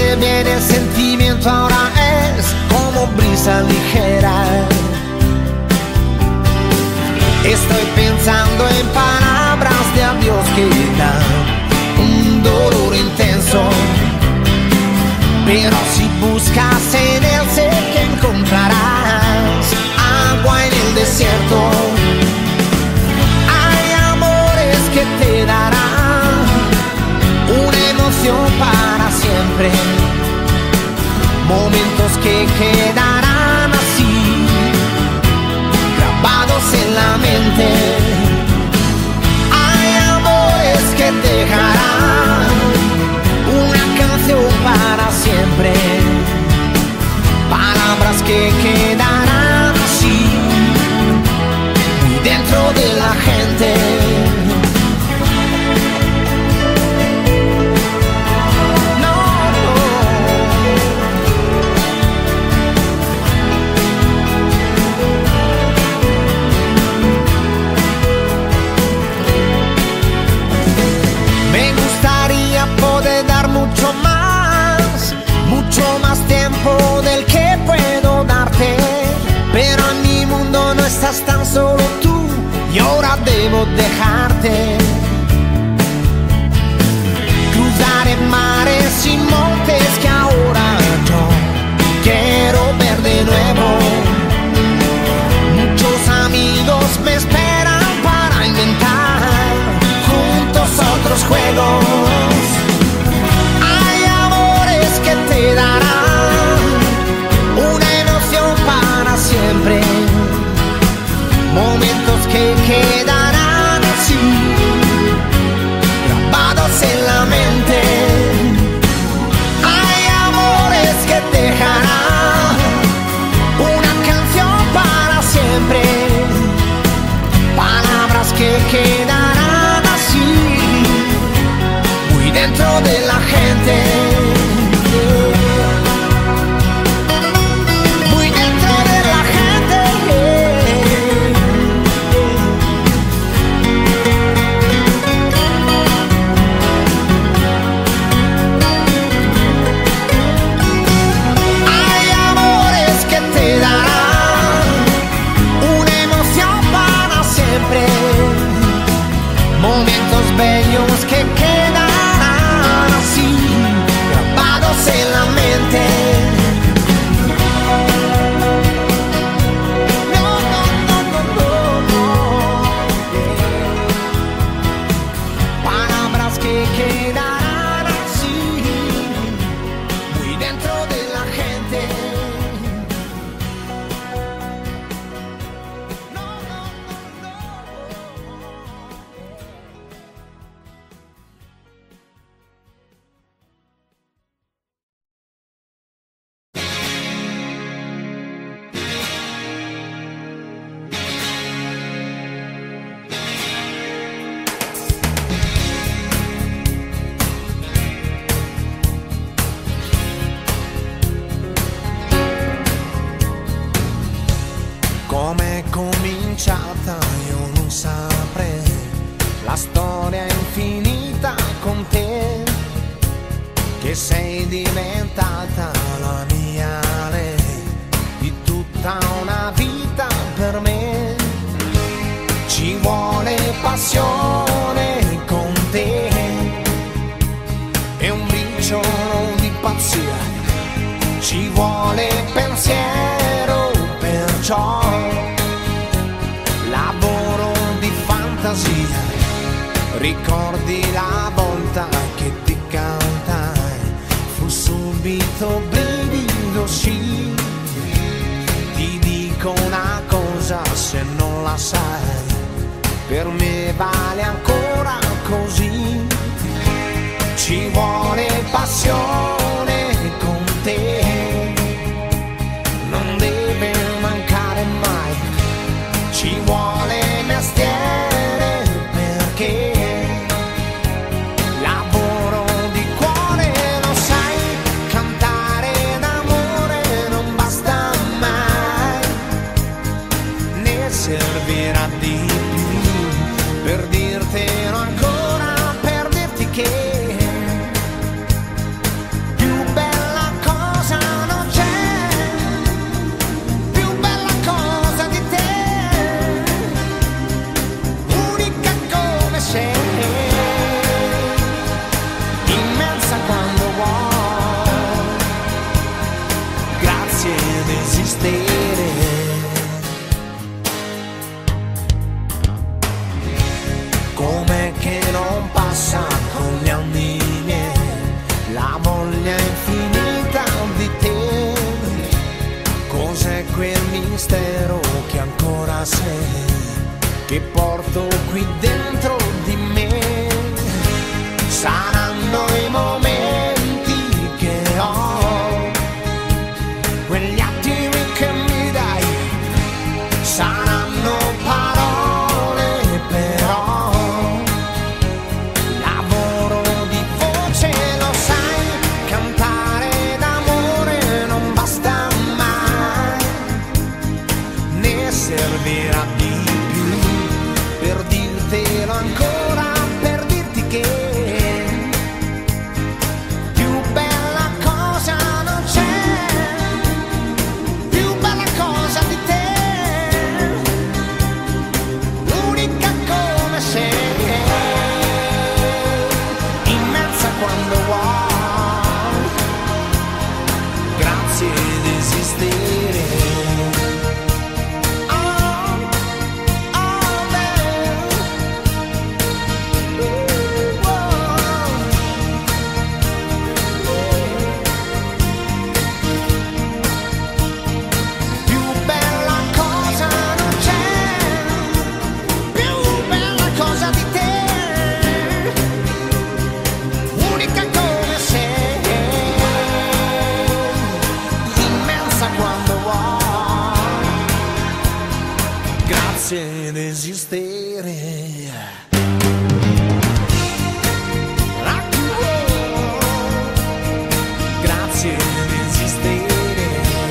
se viene el sentimiento, ahora es como brisa ligera. Estoy pensando en palabras de adiós que dan un dolor intenso, pero si buscas en él sé que encontrarás agua en el desierto. Hay amores que te darán una emoción para siempre, momentos que quedarán así grabados en la mente. Hay amores que dejarán una canción para siempre, palabras que quedarán así muy dentro de la gente. Mucho más tiempo del que puedo darte, pero en mi mundo no estás tan solo tú y ahora debo dejarte. Cruzaré mares y montes que ahora yo quiero ver de nuevo. Muchos amigos me esperan para inventar juntos otros juegos. Te darán una emoción para siempre, momentos que quedarán así grabados en la mente. Hay amores que dejarán una canción para siempre, palabras que quedarán así muy dentro de la gente. Momentos bellos que quedarán así grabados en la mente. No, no, no, no, no, no. Palabras que quedarán así muy dentro de la gente. Come cominciata io non saprei, la storia è infinita con te, che sei diventata la mia lei, di tutta una vita per me. Ci vuole passione con te e un briciolo di pazzia, ci vuole pensiero, perciò lavoro di fantasia. Ricordi la volta che ti cantai, fu subito brivido, sì. Ti dico una cosa, se non la sai, per me vale ancora così. Ci vuole passione con te, non deve mancare mai. Ci vuole mestiere perché lavoro di cuore, lo sai, cantare d'amore non basta mai, ne servirà di più per dirtelo ancora, per dirti che cos'è quel mistero che ancora sei, che porto qui dentro di me. Saranno i momenti che ho, quegli attimi che mi dai, saranno parole però, lavoro di voce, lo sai, cantare d'amore non basta mai, ne servirà di più per dirtelo ancora, per dirti che ed esistere. Grazie ed esistere.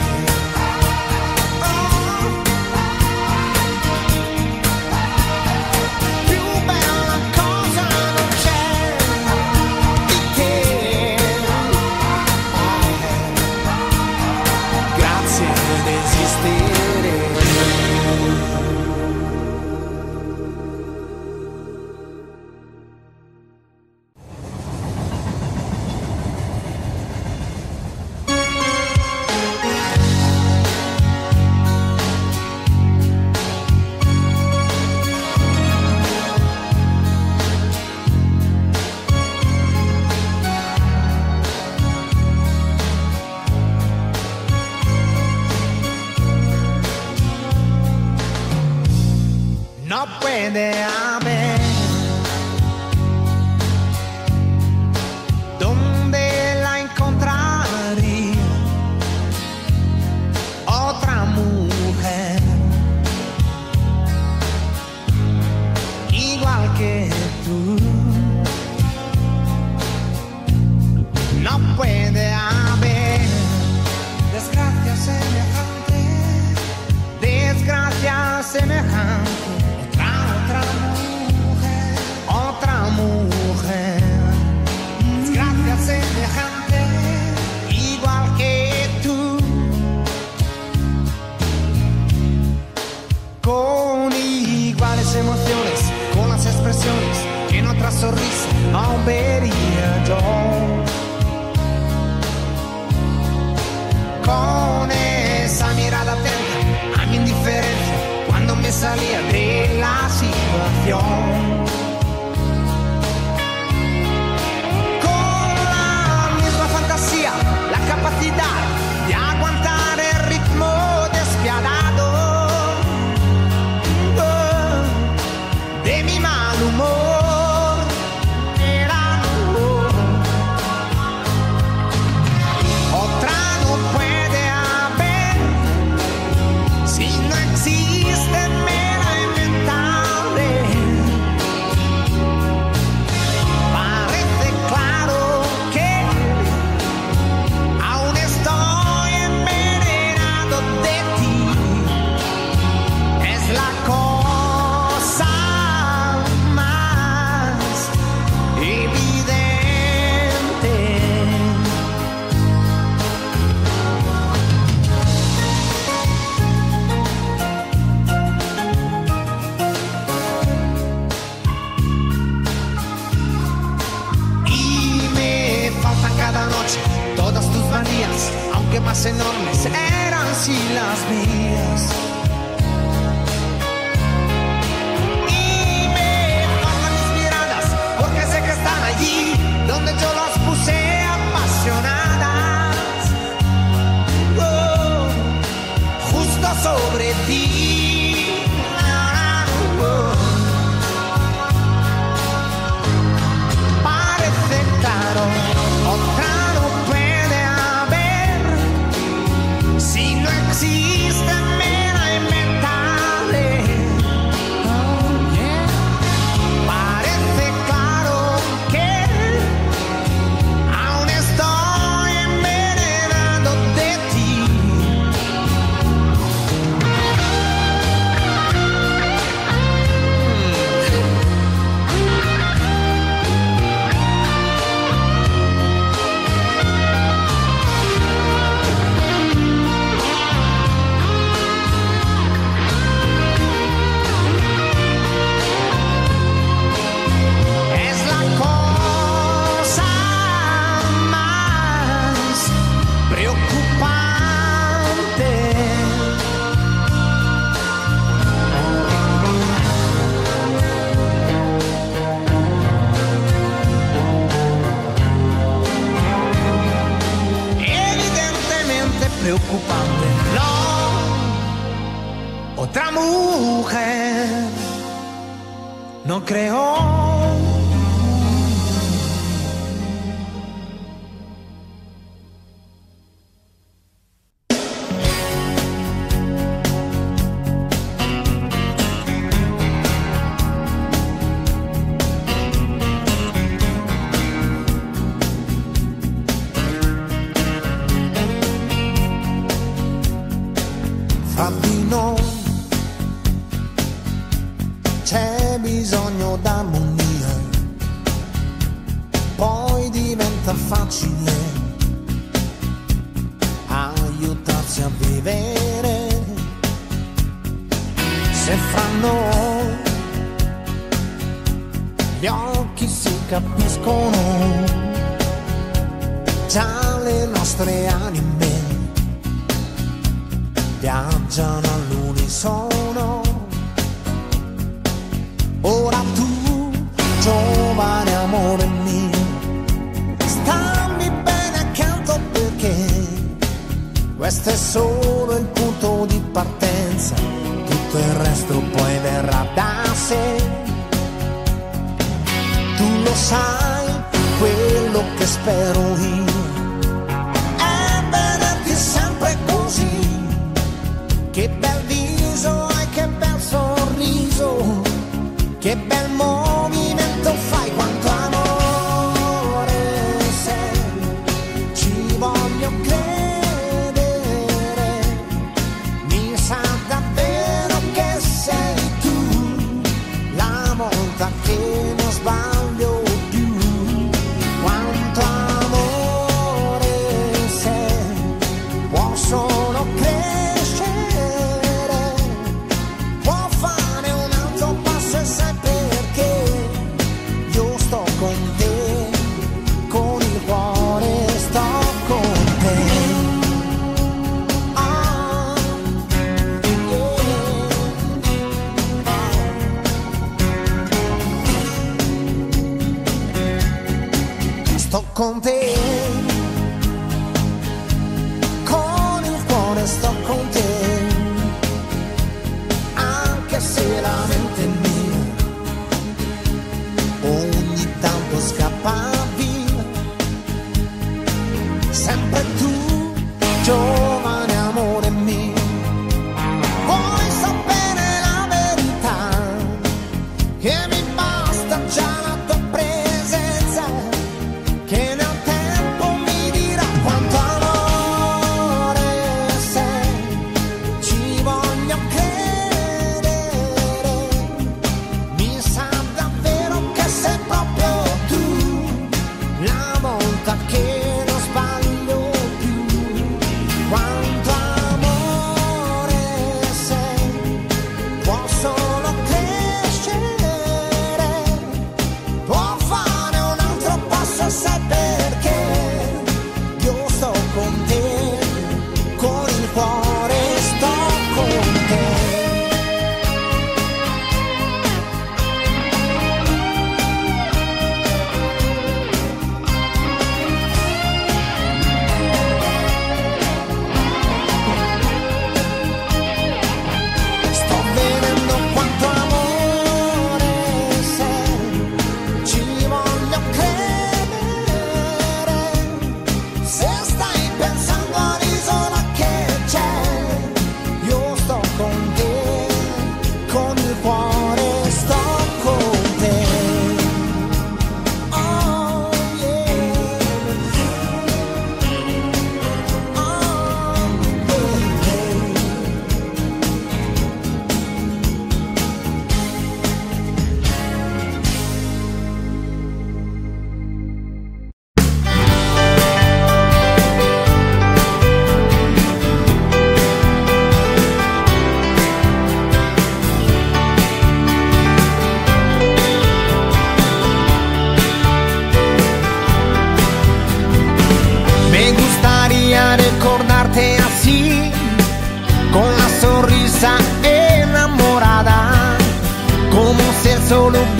Più bella cosa non c'è di te. Grazie ed esistere. No puede haber donde la encontraría otra mujer igual que tú. No puede haber desgracia semejante, desgracia semejante. Otra mujer, desgracia semejante, igual que tú, con iguales emociones, con las expresiones que en otra sonrisa no vería yo, con esa mirada atenta a mi indiferencia cuando me salía de la situación, con la misma fantasía, la capacidad de aguantar el ritmo despiadado de mi mal humor. Era otra no puede haber si no existe. Aunque más enormes eran si las mías, y me faltan mis miradas porque sé que están allí donde yo las puse apasionadas, sobre ti. Parece claro, otra no puede haber. Si no existe, me la inventaré. Oh, yeah. Parece claro que aún estoy envenenado de ti. Es la cosa más preocupante. Evidentemente preocupante. No, otra mujer, no creo. Fra di noi c'è bisogno d'armonia, poi diventa facile aiutarsi a vivere. Se fra noi gli occhi si capiscono, già le nostre anime viaggiano all'unisono. Ora tu, giovane amore mio, stammi bene accanto perché questo è solo il punto di partenza, tutto il resto poi verrà da sé. Tu lo sai, quello che spero io è vederti sempre così. Che bel viso e che bel sorriso, che bel movimento fai, quanto amore sei, ci voglio credere, mi sa davvero che sei tu, la volta che non sbaglio più, quanto amore sei, può solo credere. Con te, con il cuore sto con te, anche se la mente mia ogni tanto scappa via. Sempre tu, giovane amore mio, vuoi sapere la verità, che mi basta già la tua presenza, che nel tempo mi dirà quanto amore sei, ci voglio credere, mi sa davvero che sei proprio tu, la volta che non sbaglio più, quanto amore sei, può solo crescere, può fare un altro passo, sai perché io sto con te, con il cuore sto con te.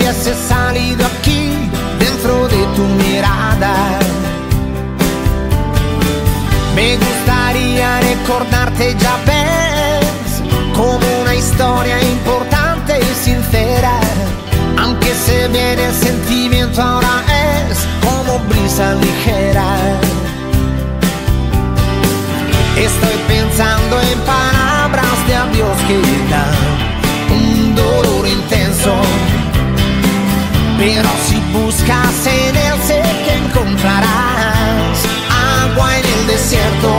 hubiese salido aquí dentro de tu mirada. Me gustaría recordarte, ya ves, como una historia importante y sincera. Aunque se viene el sentimiento, ahora es como brisa ligera. Estoy pensando en palabras de adiós que dan un dolor intenso. Pero si buscas en él, sé que encontrarás agua en el desierto.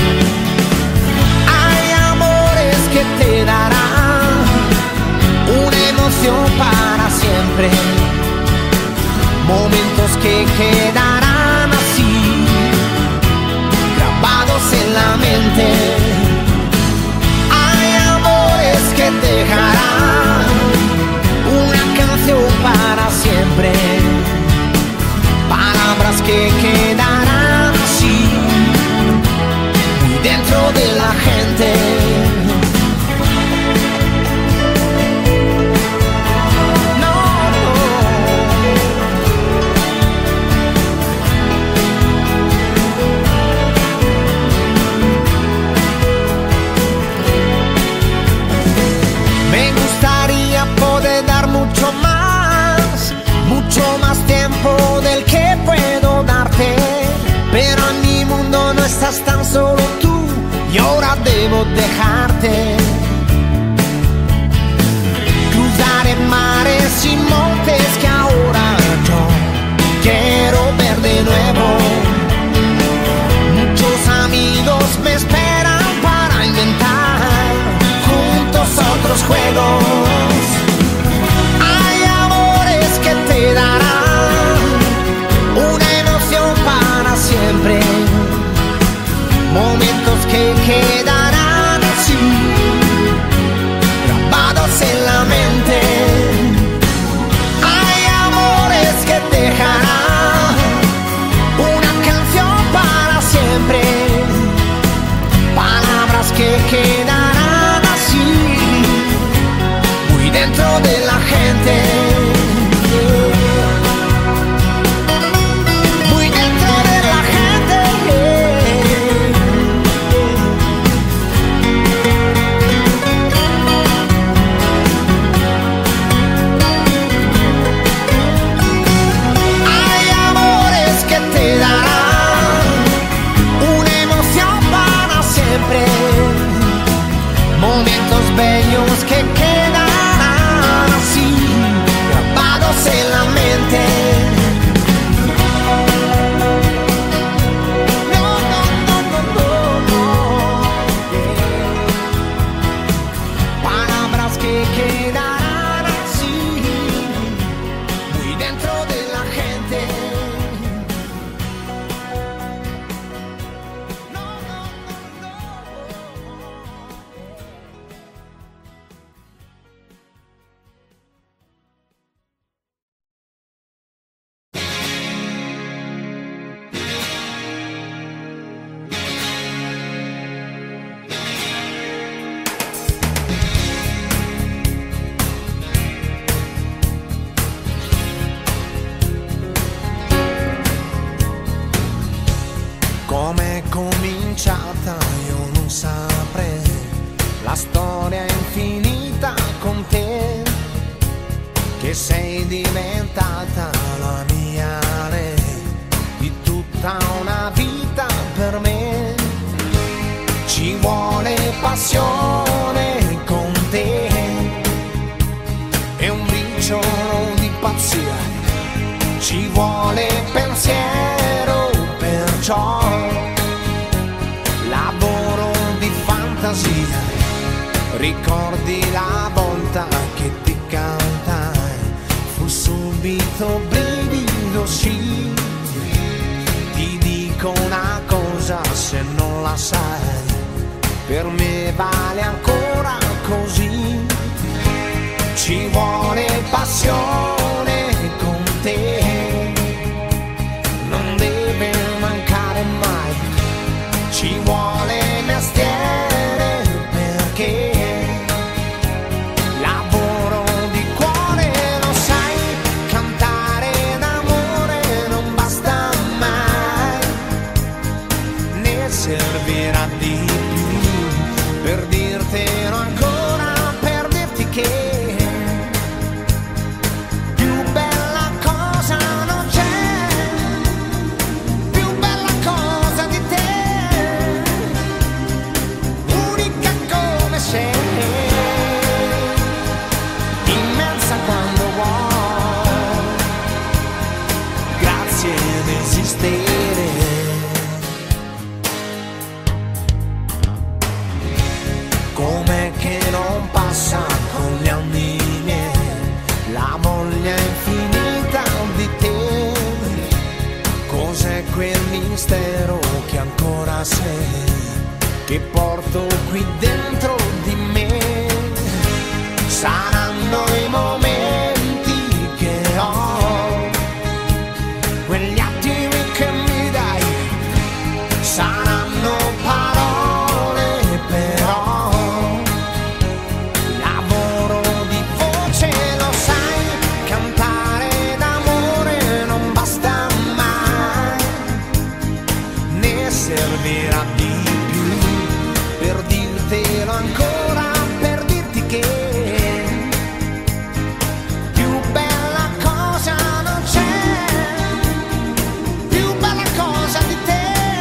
Hay amores que te darán una emoción para siempre, momentos que quedarán así, grabados en la mente. Hay amores que dejarán una canción para siempre, palabras que quedarán así, muy dentro de la gente. Mucho más tiempo del que puedo darte, pero en mi mundo no estás tan solo tú y ahora debo dejarte. Cruzaré mares y montes que ahora yo quiero ver de nuevo. Muchos amigos me esperan para inventar juntos otros juegos. Te darán una emoción para siempre, momentos que quedarán así, grabados en la mente. Hay amores que dejarán una canción para siempre, palabras que quedarán así, muy dentro de la gente. Momentos bellos que quedarán así, grabados en la mente. No, no, no, no, no, no. Palabras que quedarán así, muy dentro de la gente. Com'è cominciata io non saprei, la storia è infinita con te, che sei diventata la mia re, di tutta una vita per me. Ci vuole passione con te e un briciolo di pazzia, ci vuole pensiero, perciò lavoro di fantasia. Ricordi la volta che ti cantai, fu subito brivido, sì. Ti dico una cosa, se non la sai, per me vale ancora così. Ci vuole passione con te, non deve mancare mai. Ci vuole mestiere perché lavoro di cuore, lo sai. che non passa con gli anni miei, la voglia infinita di te. Cos'è quel mistero che ancora sei, che porto qui dentro di me? Saranno i momenti che ho, quegli attimi che mi dai, saranno parole però, lavoro di voce, lo sai, cantare d'amore non basta mai, ne servirà di più per dirtelo ancora, per dirti che più bella cosa non c'è, più bella cosa di te,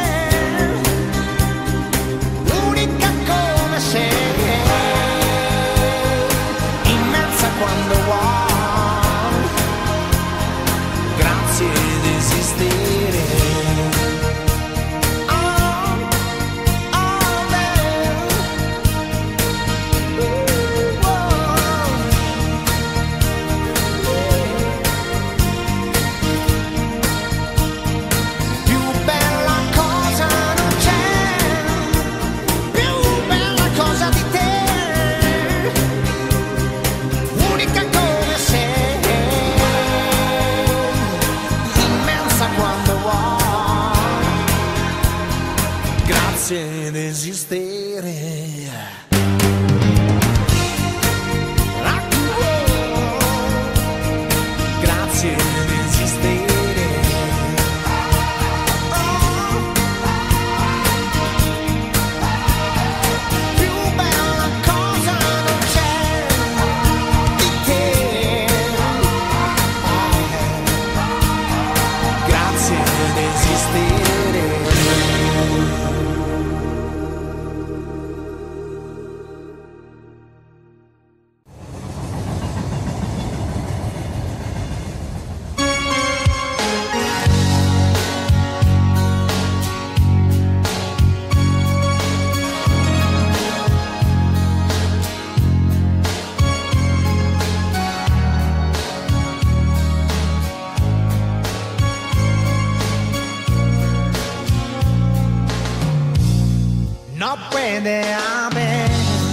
unica come sei, immensa quando vuoi, grazie di esistere. Più bella cosa non c'è, più bella cosa di te, unica come sei, immensa quando vuoi, grazie di esistere. Grazie di esistere. Più bella cosa non c'è di te. Grazie di esistere. No puede haber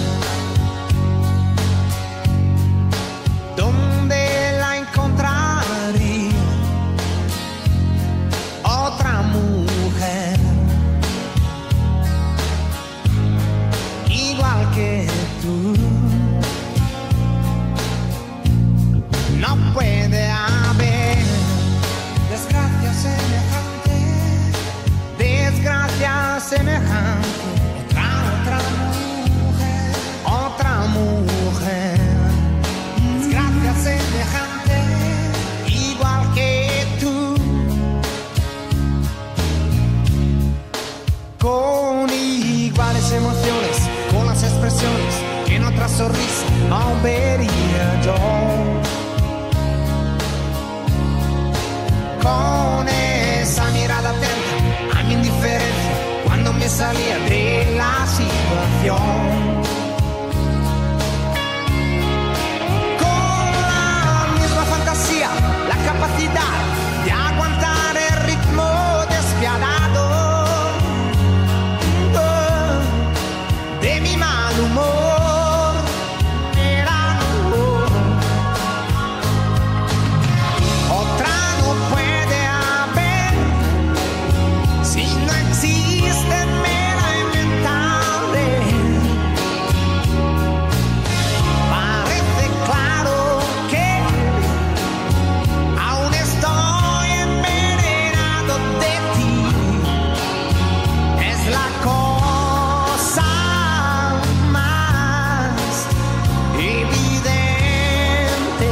donde la encontraría otra mujer igual que tú. No puede haber desgracia semejante, desgracia semejante. Otra mujer, desgracia semejante, igual que tú, con iguales emociones, con las expresiones que en otra sonrisa no vería yo, con esa mirada atenta a mi indiferencia cuando me salía de la situación, con la misma fantasía, la capacidad de aguantar el ritmo despiadado de mi mal humor. Era otra no puede haber, si no existe me la inventaré. Parece claro que aún estoy envenenado de ti, es la cosa más evidente.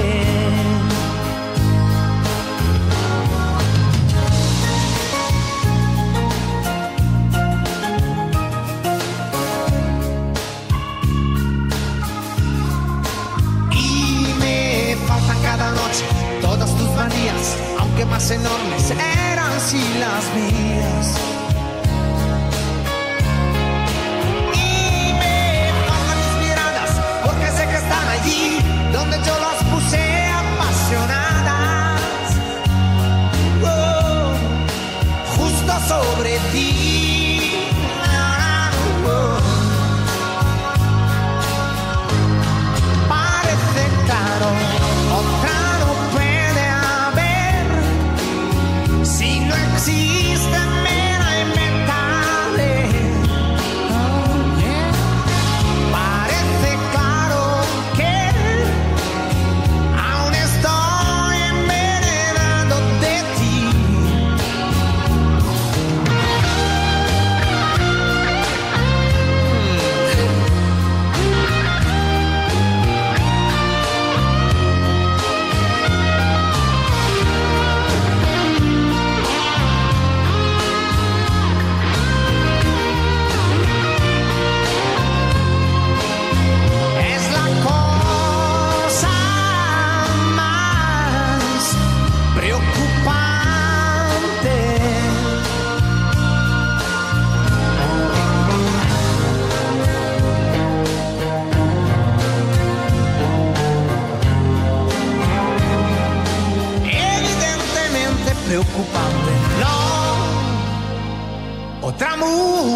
Y me faltan cada noche todas tus manías, aunque más enormes eran si las mías. Y me faltan mis miradas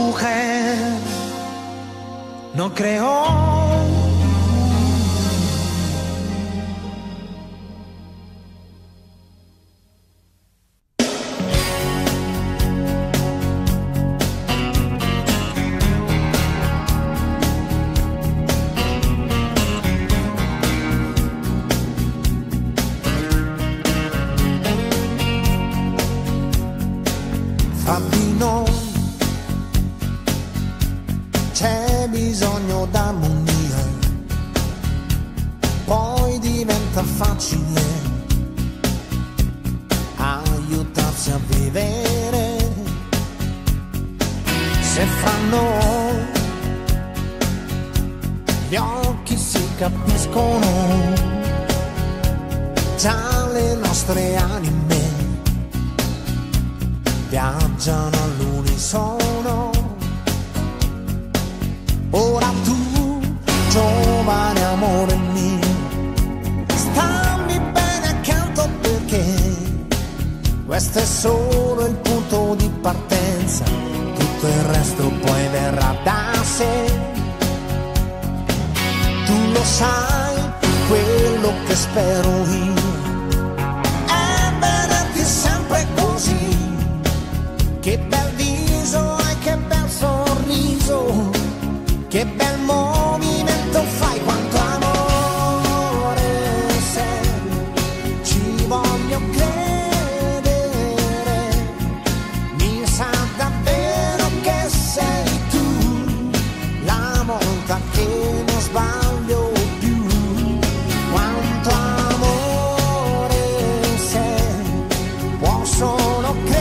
mujer no creó. Fra di noi c'è bisogno d'armonia, poi diventa facile aiutarsi a vivere. Se fra noi gli occhi si capiscono, già le nostre anime viaggiano all'unisono. Ora tu, giovane amore mio, stammi bene accanto perché questo è solo il punto di partenza, tutto il resto poi verrà da sé. Tu lo sai, quello che spero io è vederti sempre così. Che bel viso e che bel sorriso, che bel movimento fai, quanto amore sei, ci voglio credere, mi sa davvero che sei tu, la volta che non sbaglio più, quanto amore sei, può solo credere.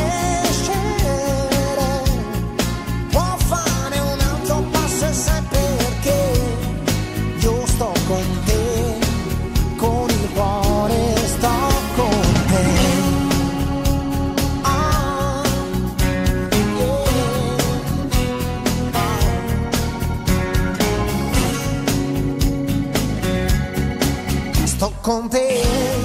Con te,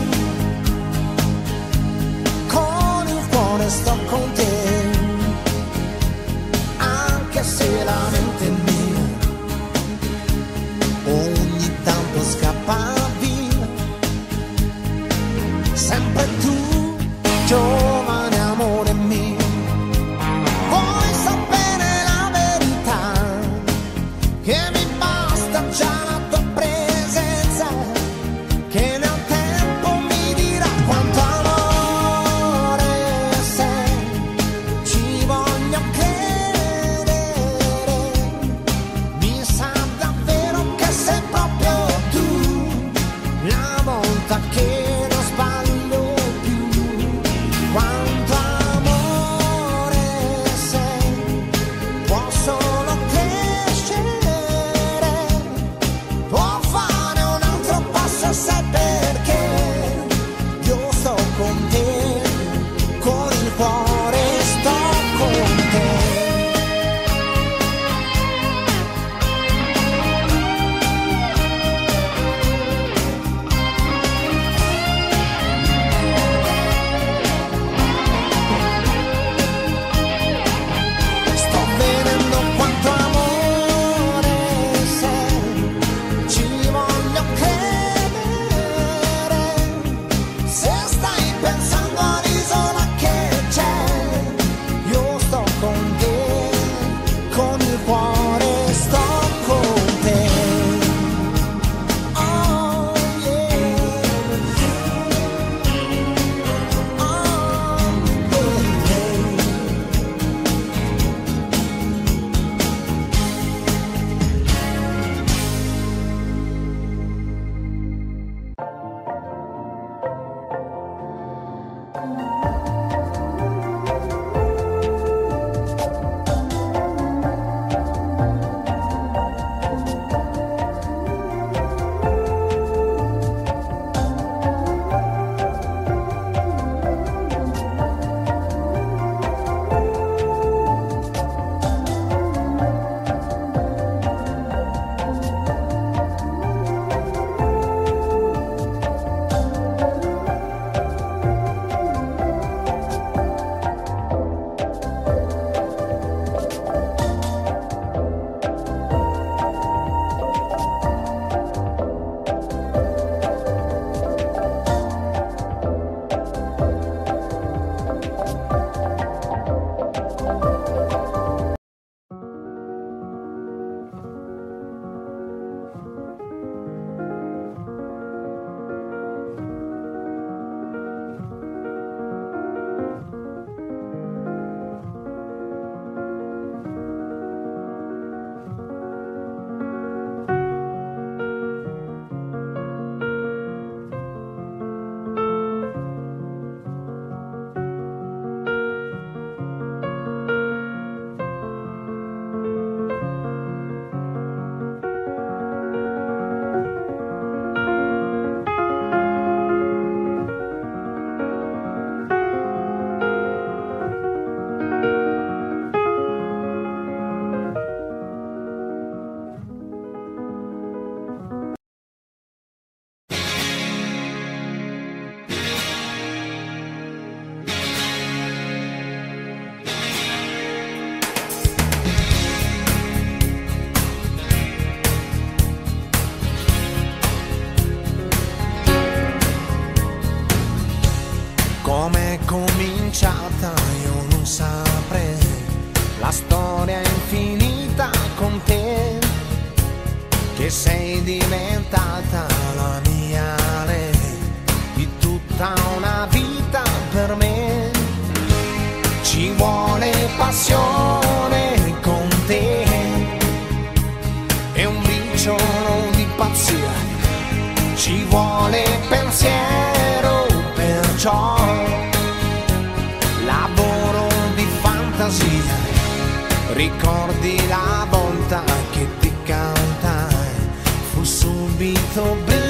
con il cuore sto con te, anche se la mente è mia, ogni tanto scappa via, sempre tu, giovane amore mio, vuoi sapere la verità, che mi basta già la tua presenza, che nel tempo mi dirà quanto amore sei, passione con te e un briciolo di pazzia, ci vuole pensiero, perciò lavoro di fantasia. Ricordi la volta che ti cantai, fu subito bellissimo.